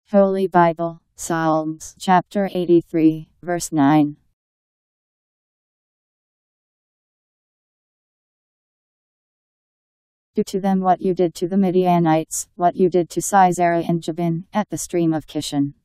Holy Bible, Psalms, chapter 83, verse 9. Do to them what you did to the Midianites, what you did to Sisera and Jabin, at the stream of Kishon.